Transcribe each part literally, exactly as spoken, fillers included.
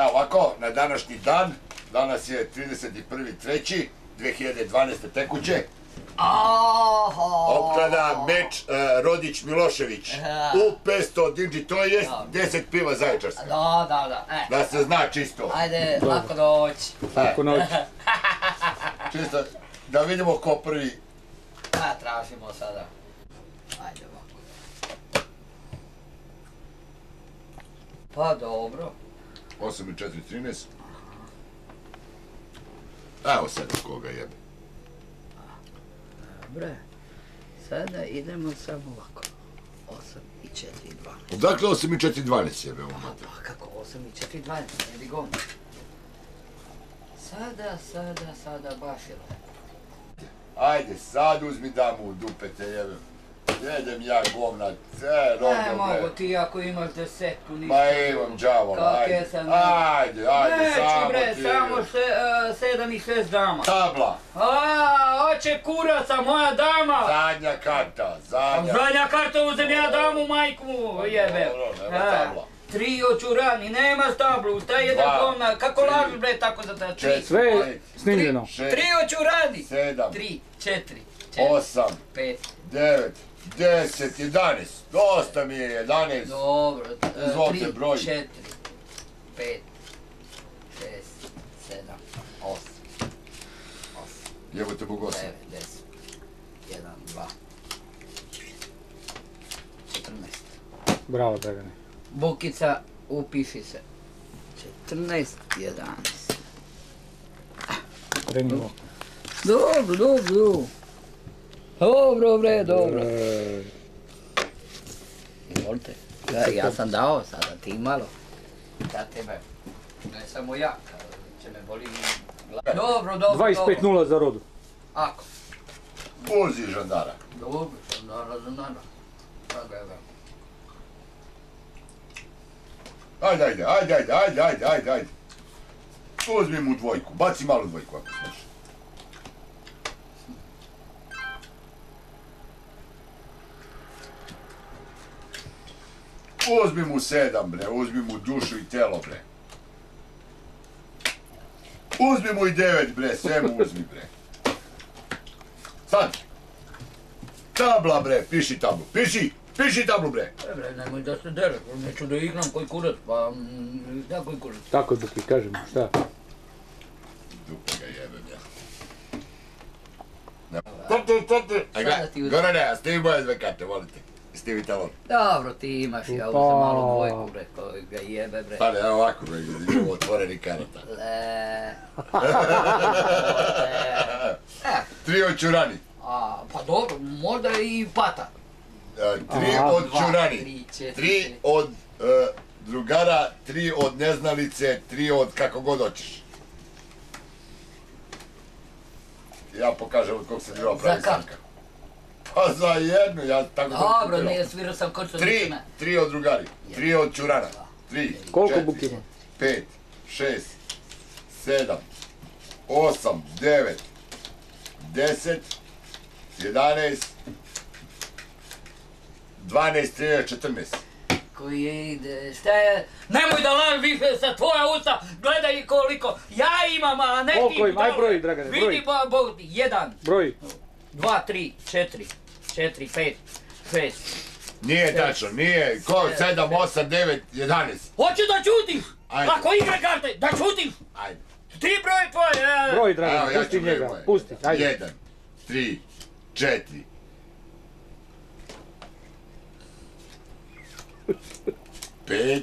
Evo ovako, na današnji dan, danas je trideset prvi treći dve hiljade dvanaeste tekuće. Opklada meč Rodić Milošević u petsto dinđi, to je deset piva zaječarska. Da, da, da. Da se zna čisto. Ajde, lako doći. Lako noć. Čisto, da vidimo ko prvi. A, tražimo sada. Ajde ovako. Pa dobro. osam i četiri, trinaest. Evo sad koga jebe. Dobre. Sada idemo samo ovako. osam i četiri, dvanaest. Odakle osam i četiri, dvanaest jebe ovo? Pa kako osam i četiri, dvanaest, ne bi govno. Sada, sada, sada baš je lepo. Ajde, sad uzmi damu u dupe te jebem. Jedem ja govna, ce, rogo bre. Ne mogu ti ako imaš desetku ništa. Ma imam džavola, ajde. Ajde, ajde, samo ti. Neću bre, samo sedam i šest dama. Tabla. Aaa, oće kuraca, moja dama. Zadnja karta, zadnja. Zadnja karta uzem ja damu, majku jebe. Dobro, nema tabla. Tri očurani, nema stablu, taj jedan govna, kako lažu bre tako za ta tri? Sve snimljeno. Tri očurani. Sedam. Tri, četiri. Osam. Pet. Devet. Deset, jedanaest. Dosta mi je jedanaest. Dobro. Izvolite broj. Tri, četiri. Pet. Šest. Sedam. Osam. Osam. Jebote Bog osam. Devet, deset. Jedan, dva. Četrnaest. Bravo, Dragane. Bukica, upiši se. četrnaest, jedanaest. Krenimo. Dobro, dobro. Dobro, bre, dobro. Izvolite. Ja sam dao, sada ti malo. Da tebe. Ne samo ja, će me boli glava. Dobro, dobro, dvadeset pet nula za Rodu. Ako. Vozi žandara. Dobro, žandara, žandara. Sada je. Ajde, ajde, ajde, ajde, ajde, ajde, ajde, ajde. Uzmi mu dvojku, baci malu dvojku ako smeš. Uzmi mu sedam bre, uzmi mu dušu i telo bre. Uzmi mu i devet bre, sve mu uzmi bre. Sad. Tabla bre, piši tablu, piši, piši tablu bre. E bre, nemoj da se dere, neću da igram koji kurac, pa da koji kurac. Tako da ti kažem, šta? Dupe ga jebem ja. Tati, tati. Gorane, a stivi moje dve karte, volite. Stivi talon. Dobro, ti imaš, ja uzem malo dvojku bre, koji ga jebe bre. Pa ne, evo ovako bre, imamo otvoreni karata. Le... Tri od čurani. Pa dobro, možda i pata. Tri od čurani, tri od drugara, tri od neznalice, tri od kako god hoćeš. Ja pokažem od kog se dirao pravi sanka. Pa za jednu, ja tako sam kutirao. Dobro, kutirao. nije svirao sam kod što Tri, ničime. tri od drugari, tri od čurana, tri, Koliko četiri, buki ima? pet, šest, sedam, osam, devet, deset, jedanaest, dvanaest, trinaest, četrnaest. Koji je ide, šta je, nemoj da laž više sa tvoja usta, gledaj koliko ja imam, a ne ti. Koliko ima, aj broj, Dragane, broj. Vidi pa, Bog, jedan. Broj. Dva, tri, četiri, četiri, pet, šest. Nije tačno, nije, ko, sedam, osam, devet, jedanaest. Hoću da čutiš, Ajde. ako igre karte, da čutiš. Ajde. Ti broj tvoj. Broj, Evo, Dragane, ja pusti ću broj njega, moje. pusti, ajde. Jedan, tri, četiri. Pet.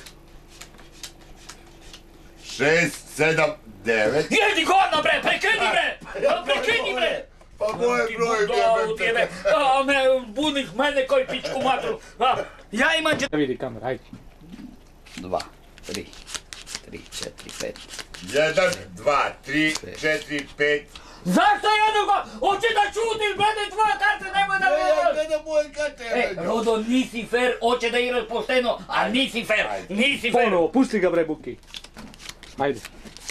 Šest, sedam, devet. Jedi godno bre, prekini bre, prekini bre. Pa moje broj jebe. A me buniš mene koji pičku matru. Ja imam... Da vidi kamera, ajde. Dva, tri, tri, četiri, pet. Jedan, dva, tri, četiri, pet. Zašto jedno go? Hoće da čutiš, gledaj tvoja karta, nemoj da Ja gledaš. gledam moje karte. E, Rodo, nisi fair, hoće da igraš pošteno, a nisi fair, nisi fair. Ponovo, pusti ga bre, Buki. Ajde.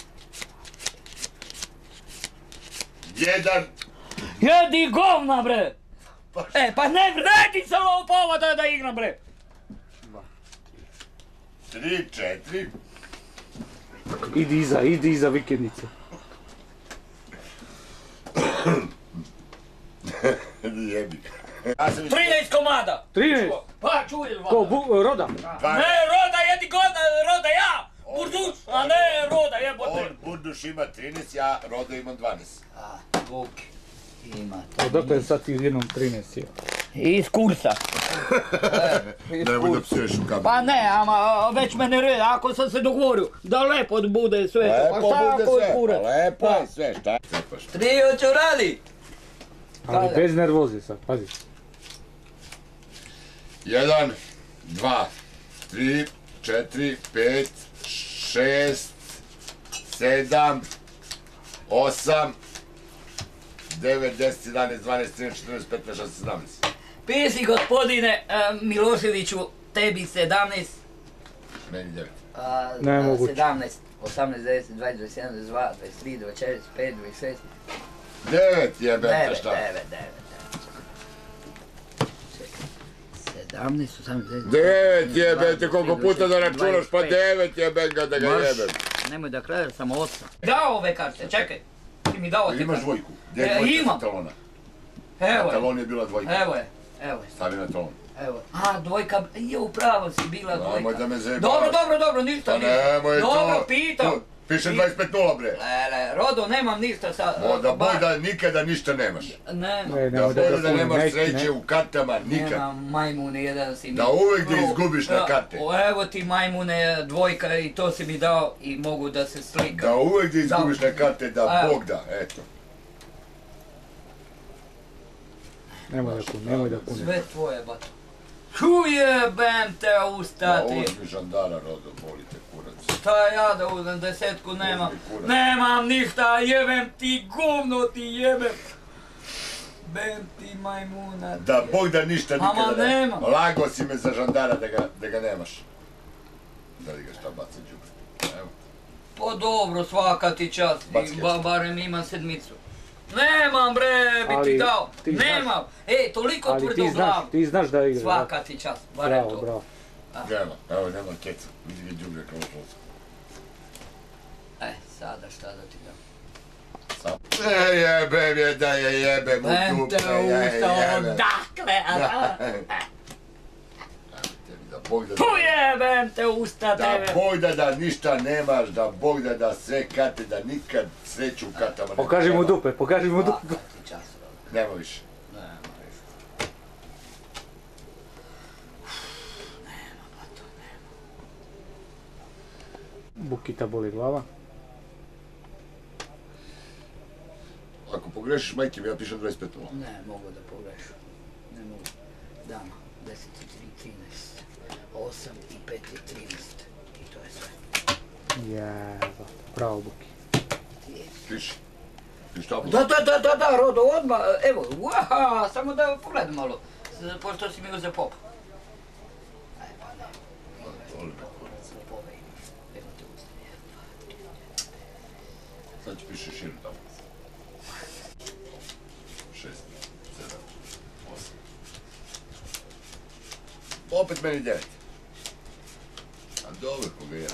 Jedan. Jedi govna bre. E, pa ne vredi se ovo povoda da igram bre. Tri, četiri. idi iza, idi iza vikendice. Jebik. trinaest komada! trinaest? Pa čuj vam. Ko, bu, Roda? Ne, Roda, jedi god, Roda ja! Burduš, a ne Roda, jebote. On Burduš ima trinaest, ja Rodo imam dvanaest. A, Buki. Imate. Odakle sad ti jednom trinaest je? Iz kursa. Nemoj da psuješ u kameru. Pa ne, ama već me ne reda, ako sam se dogovorio da lepo bude sve to, pa Lepo šta bude ako je sve, kurac? pa lepo je sve, šta? Cepaš. Tri očurali! Ali bez nervoze sad, pazi. Jedan, dva, tri, četiri, pet, šest, sedam, osam, devet, deset, jedanaest, dvanaest, trinaest, četrnaest, petnaest, šesnaest, sedamnaest. Pisi gospodine Miloševiću, tebi sedamnaest. Meni devet. Nemoguće. sedamnaest, osamnaest, devedeset, dvadeset, dvadeset jedan, dvadeset dva, dvadeset tri, dvadeset četiri, dvadeset pet, dvadeset šest. Devet jebem te devet, šta? devet, devet. sedamnaest, osamnaest, devedeset. Devet jebem te, koliko puta da računaš, pa devet jebem ga da ga Marš. jebem. Nemoj da krajaš, samo osam. Dao ove karte, čekaj. Ti mi dao te Imaš karte. dvojku. Gdje je E, dvojka imam. sa talona? Evo Na je, talon je bila dvojka. evo je, evo je. Stavi na talon. Evo. A, dvojka, je upravo si bila dvojka. Nemoj da me zajebavaš. Dobro, dobro, dobro, ništa, Pa ništa. nemoj to. Dobro, pitam. Tu, Piše dvadeset pet nula bre. Lele, Rodo, nemam ništa sa... O, da ba- boj da nikada ništa nemaš. Nemam. Ne, Da nemoj boj da punim, nemaš ne, sreće ne. u kartama, nikad. Nemam majmune, jedan si mi... Da uvek da O, izgubiš na da, karte. o, Evo ti majmune, dvojka i to si mi dao i mogu da se slikam. Da uvek da izgubiš Da. na karte, da Evo. Bog da, eto. Nemoj da kunim, nemoj da kunim. Sve tvoje, bato. Čujebem te Ma ustati. uzmi žandara, Rodo, bolite kurac. Šta ja da uzem, desetku nemam. Uzmi kurac. Nemam ništa, jebem ti, govno ti jebem. Bem ti majmuna. ti Da jebem. Bog da ništa Ama nikada ne. nemam. Lago si me za žandara da ga, da ga nemaš. Da li ga šta baca džubre. Evo. Pa dobro, svaka ti čast, Baci I ba, kešu. barem imam sedmicu. Nemam bre, bi ti Ali dao, ti znaš- nemam. E, toliko Ali tvrdo ti u znaš, glavu. ti znaš da igraš. Svaka ti čast, barem Bravo, to. bravo. Nema, evo nema keca. Vidi ga džubre kao šolca. E, sada šta da ti dam. Sam. E, jebem je da je jebem u dupe, Vente ja je usta, jebem. odakle, a da? Tebi da Bog da... Pojebem te usta Da tebe. Bog da da ništa nemaš, da Bog da da sve karte, da nikad sreću u kartama ne Pokaži mu treba. dupe, pokaži mu dupe. Svaka ti čast, Rodo. Nema više. Nema više. Nema, bato, nema. Bukita boli glava. Ako pogrešiš, majke mi, ja pišem dvadeset pet nula. Ne, mogu da pogrešim. Ne mogu. Dama, deset i tri, trinaest. osam i pet je trinaest. I to je sve. Jeba, bravo Buki. Piši. Piši tablu. Da, da, da, da, da, Rodo, odmah, evo, uaha, samo da pogledam malo, s- pošto si mi uzeo pop. Aj, pa ne, Volim me kurac. popove imaš, evo te ustavi, jedan, dva, tri, četiri. Sad ću piši širu tablu. Šest, sedam, osam. Opet meni devet. A dobro, koga je.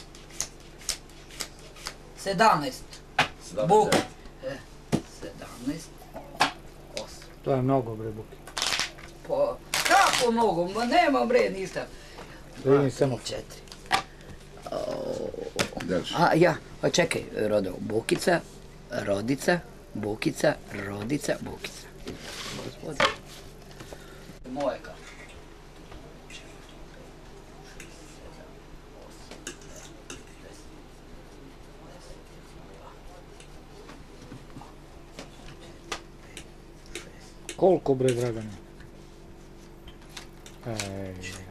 sedamnaest, Sedam, Buk. devet. E, sedamnaest, osam. To je mnogo bre Buki. Pa, kako mnogo, ma nema bre ništa. Da vidim Dva, semafor. tri, četiri. Drži. A, ja, a čekaj, Rodo, Bukica, Rodica, Bukica, Rodica, Bukica. Gospodin. Moje kao. Koliko bre Dragane? Ej,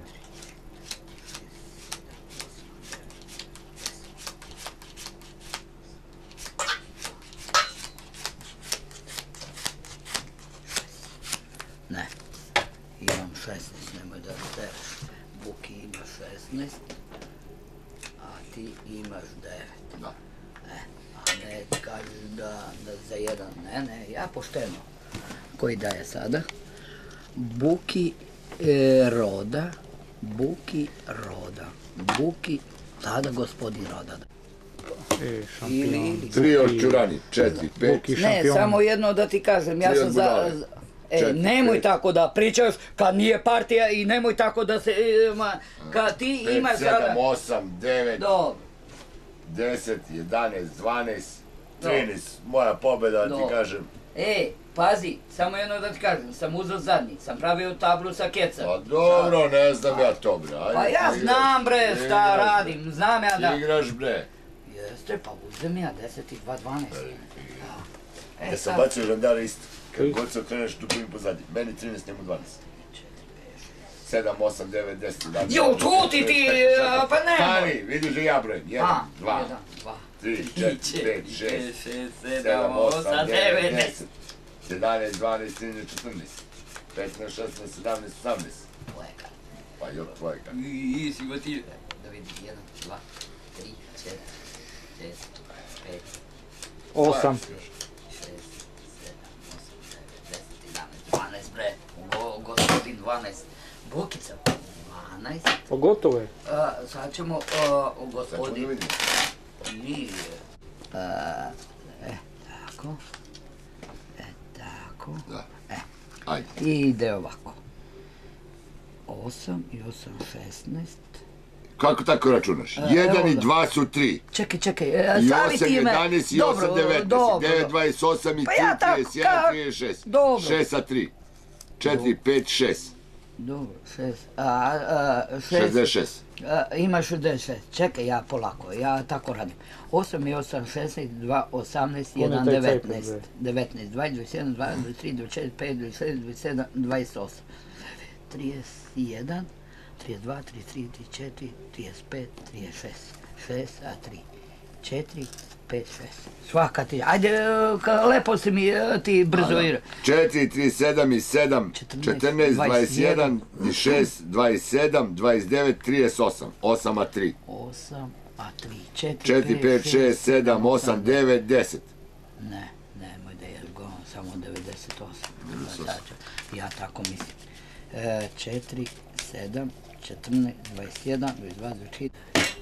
Ne, imam šesnaest, nemoj da tereš. Buki ima šesnaest, a ti imaš devet. Da. E, a ne kažeš da, da za jedan, ne, ne, ja pošteno. Koji daje sada? Buki e, Roda, Buki Roda, Buki, tada gospodin Roda. E, šampion. Tri od Čurani, četiri, pet. Buki Ne, šampion. samo jedno da ti kažem, ja Tri sam od za... Budale. E, Četiri, nemoj pet. tako da pričaš kad nije partija i nemoj tako da se... e, ma, kad ti pet, imaš sedam, sada... osam, devet, Dobro, deset, jedanaest, dvanaest, Dobro. trinaest, moja pobjeda, da ti Dobro. kažem. e, pazi, samo jedno da ti kažem, sam uzeo zadnji, sam pravio tablu sa kecom. Pa dobro, ne znam ja to, bre. Ajde, Pa ja ti znam igraš, bre ti šta igraš, radim, znam ja Ti da... igraš, bre. Jeste, pa uzem ja deset i dva, dvanaest. E, Ja sam sad, bacio žandara isto. Kad Ej. god se okreneš tu pojim pozadnji. Meni trinaest, njemu dvanaest. sedam, osam, devet, deset, jedanaest. Jo, čuti ti, a, pa nemoj. Stani, vidiš li ja brojem. A, jedan, dva, jedan, dva, tri, četiri, pet, šest, šest, sedam, osam, devet, deset, jedanaest, dvanaest, trinaest, četrnaest, petnaest, šesnaest, sedamnaest, osamnaest. Tvoje karte. Pa jok, tvoje karte. I, si go ti... Da vidim, jedan, dva, tri, četiri, šest, pet, Osam. šest, sedam, osam, devet, deset, jedanaest, dvanaest, bre. Go, gospodin dvanaest. Bukica, dvanaest. Pogotovo je. A, sad ćemo, a, u Sad ćemo da gospodin... vidimo. Nije. A, e, tako. E, tako. Da. E. Ajde. I ide ovako. osam i osam, šesnaest. Kako tako računaš? E, jedan evo i da. dva su tri. Čekaj, čekaj, e, I stavi osam, ti me. jedanaest i Dobro, osam, devetnaest. dobro. devet, dvadeset osam i Pa tri, ja tako, trideset jedan, ka- trideset šest. dobro. šest sa tri. četiri, pet, šest. Dobro, šest, a, a, šest, šezdeset šest. a, ima šezdeset šest, čekaj ja polako, ja tako radim. osam i osam, šesnaest, dva, osamnaest, Puni jedan, taj devetnaest, cajt, devetnaest, dvadeset, dvadeset jedan, dvadeset tri, dvadeset četiri, pet, dvadeset šest, dvadeset sedam, dvadeset osam, trideset jedan, trideset dva, trideset tri, trideset četiri, trideset pet, trideset šest, šest, a tri, četiri, pet, šest. Svaka ti, ajde, e, ka- lepo si mi e, ti brzo igra. četiri, trideset sedam i sedam, četrnaest, četrnaest, dvadeset jedan dvadeset i šest, dvadeset sedam, dvadeset devet, trideset osam. osam a tri. osam, a tri, četiri, četiri, pet, šest, sedam, osam, devet, deset. Ne, nemoj da je go, samo devedeset osam. Sad ću- Ja tako mislim. E, četiri, sedam, četrnaest, dvadeset jedan, dvadeset dva, dvadeset tri,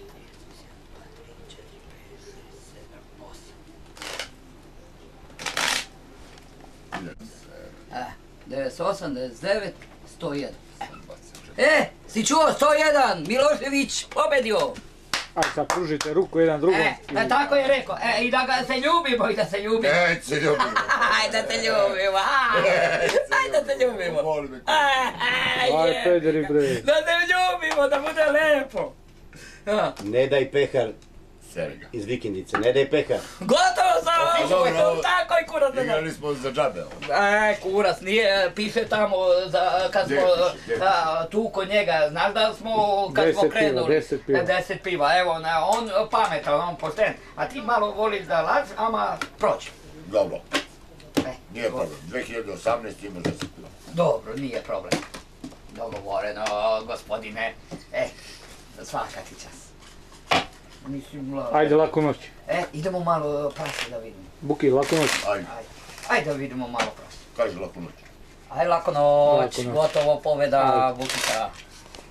E, devedeset osam, devedeset devet, sto jedan. E, si čuo sto jedan, Milošević pobedio. Aj, sad pružite ruku jedan drugom. E, e, tako je rekao, e, i da ga se ljubimo i da se ljubimo. E, se ljubimo. Ajde da se ljubimo, ajde da se ljubimo. Molim me. Aj, pederi bre. Da se ljubimo, da bude lepo. A, Ne daj pehar Serega. iz vikendice, ne daj pehar. Gotovo sam, Pa dobro, ovo, ovo- tako i kurac ne da. Igrali smo za džabe. ovo. E, kurac, nije, piše tamo, za, kad smo, Gdje piše, gdje piše? a, tu kod njega, znaš da smo, kad smo Deset piva, krenuli. deset piva. E, deset piva, evo, na, on pametan, on pošten, a ti malo voliš da laž, ama proći. Dobro, E, nije problem. dve hiljade osamnaeste imaš deset kila. dobro, nije problem. Dogovoreno, gospodine. E, svaka ti čas. Mislim, la- Ajde, laku noć. E, idemo malo prase da vidimo. Buki, laku noć. Ajde, Ajde, ajde da vidimo malo prase. kaži laku noć. Ajde, lako noć, Laku noć. gotovo pobjeda Vukića.